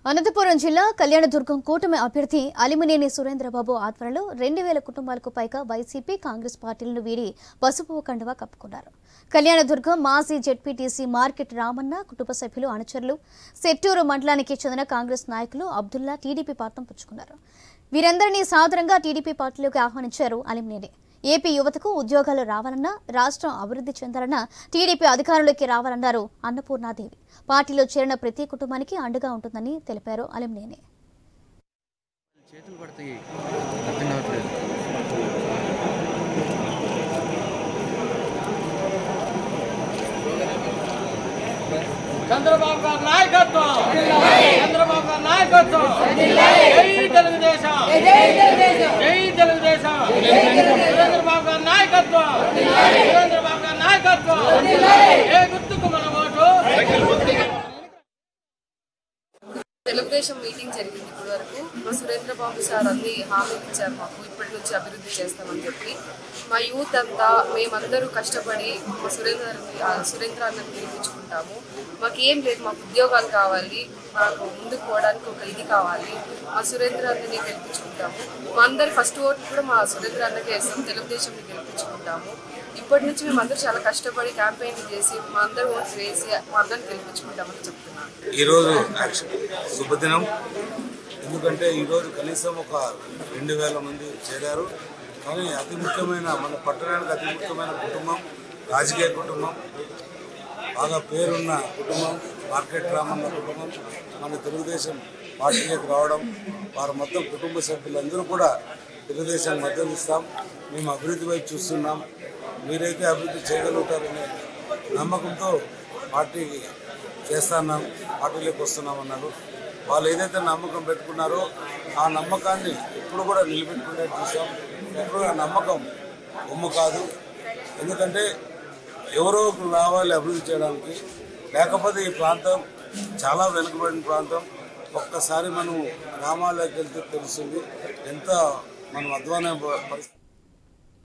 అనంతపురం జిల్లా కళ్యాణదుర్గం కూటమి అభ్యర్థి అలిమినేని సురేంద్రబాబు ఆధ్వర్యంలో 2000 కుటుంబాలకు పైగా వైసీపీ కాంగ్రెస్ పార్టీలను వీడి పసుపు కండువా కప్పుకున్నారు. కళ్యాణదుర్గం మాజీ జెడ్పీటీసీ మార్కెట్ రామన్న కుటుంబ సభ్యులు అనుచరులు సెట్టూరు మండలానికి చెందిన కాంగ్రెస్ నాయకులు అబ్దుల్లా టీడీపీ పార్టీని పుచ్చుకున్నారు. వీరందరినీ సాదరంగా టీడీపీ పార్టీలోకి ఆహ్వానించారు అలిమినేని. ఏపీ యువతకు ఉద్యోగాలు రావాలన్నా, రాష్ట్రం అభివృద్ధి చెందాలన్నా టీడీపీ అధికారంలోకి రావాలన్నారు అన్నపూర్ణాదేవి. పార్టీలో చేరిన ప్రతి కుటుంబానికి అండగా ఉంటుందని తెలిపారు అలిమినేని. చంద్రబాబు గారి నాయకత్వం, చంద్రబాబు గారి నాయకత్వం, జై తెలుగుదేశం, జై తెలుగుదేశం, చంద్రబాబు గారి నాయకత్వం, చంద్రబాబు గారి నాయకత్వం, ఏ గుర్తుకు మన ఓటు. తెలుగుదేశం మీటింగ్ జరిగింది. ఇప్పటి వరకు మా సురేంద్రబాబు సార్ అన్ని హామీలు ఇచ్చారు మాకు, ఇప్పటి నుంచి అభివృద్ధి చేస్తామని చెప్పి. మా యూత్ అంతా మేమందరూ కష్టపడి మా సురేంద్ర అన్నని గెలిపించుకుంటాము. మాకు ఏం లేదు, మాకు ఉద్యోగాలు కావాలి, మాకు ముందుకు పోవడానికి ఒక ఇది కావాలి. మా సురేంద్ర అన్నని గెలిపించుకుంటాము. మా అందరి ఫస్ట్ ఓటు కూడా మా సురేంద్ర అన్నకే వేస్తాం, తెలుగుదేశంని గెలిపించుకుంటాము. ఇప్పటి నుంచి మేమందరూ చాలా కష్టపడి క్యాంపెయిన్ చేసి మా అందరూ ఓట్లు వేసి మా అందరిని గెలిపించుకుంటామని చెప్తున్నాను. ఈరోజు శుభదినం, ఎందుకంటే ఈరోజు కనీసం ఒక 2000 మంది చేరారు. కానీ అతి ముఖ్యమైన మన పట్టణానికి అతి ముఖ్యమైన కుటుంబం, రాజకీయ కుటుంబం, బాగా పేరున్న కుటుంబం, మార్కెట్ రామన్న కుటుంబం మన తెలుగుదేశం పార్టీలోకి రావడం, వారు మొత్తం కుటుంబ సభ్యులందరూ కూడా తెలుగుదేశానికి మద్దతు ఇస్తాం. మేము అభివృద్ధి వైపు చూస్తున్నాం, మీరైతే అభివృద్ధి చేయగలుగుతారనే నమ్మకంతో పార్టీకి చేస్తున్నాం, పార్టీలోకి వస్తున్నామన్నారు. వాళ్ళు ఏదైతే నమ్మకం పెట్టుకున్నారో ఆ నమ్మకాన్ని ఎప్పుడు కూడా నిలబెట్టుకునేది చూసాం. ఎప్పుడు ఆ నమ్మకం బొమ్మ కాదు, ఎందుకంటే ఎవరో రావాలి అభివృద్ధి చేయడానికి. లేకపోతే ఈ ప్రాంతం చాలా వెనుకబడిన ప్రాంతం. ఒక్కసారి మనం గ్రామాల్లోకి వెళ్తే తెలుస్తుంది ఎంత మనం అధ్వాన పరిస్థితి.